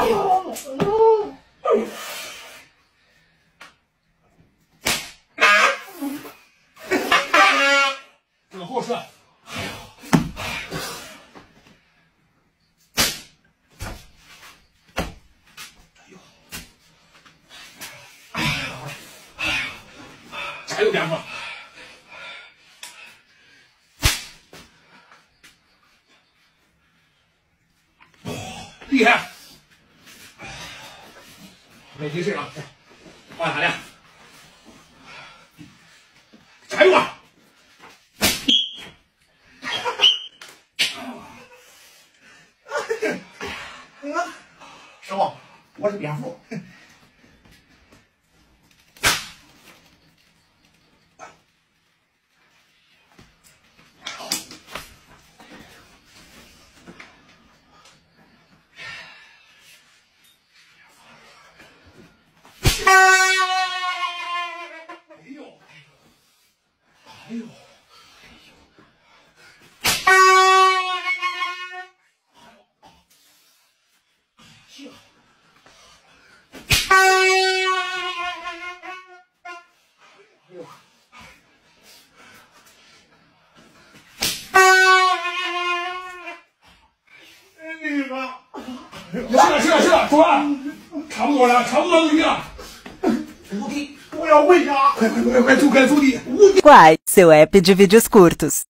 哎呦， 往后撤。还有点吗？厉害！没提示了，换他俩，加油啊！ 师傅，我是蝙蝠。 哎呦！是了，主任，差不多了，差不多就了。 无敌，我要回家！ 快，就该走地。 Quai, seu app de vídeos curtos.